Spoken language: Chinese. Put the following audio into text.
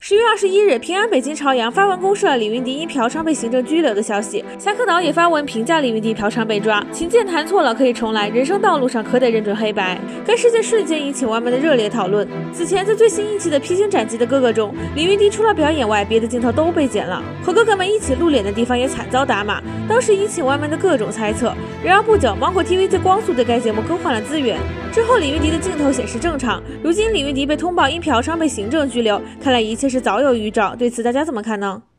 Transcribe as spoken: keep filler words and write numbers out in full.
十月二十一日，平安北京朝阳发文公示了李云迪因嫖娼被行政拘留的消息。侠客岛也发文评价李云迪嫖娼被抓，琴键弹错了可以重来，人生道路上可得认准黑白。该事件瞬间引起网友们的热烈讨论。此前在最新一期的《披荆斩棘的哥哥》中，李云迪除了表演外，别的镜头都被剪了，和哥哥们一起露脸的地方也惨遭打码，当时引起网友们的各种猜测。然而不久，芒果 T V 在光速对该节目更换了资源，之后李云迪的镜头显示正常。如今李云迪被通报因嫖娼被行政拘留，看来一切是早有预兆。对此大家怎么看呢？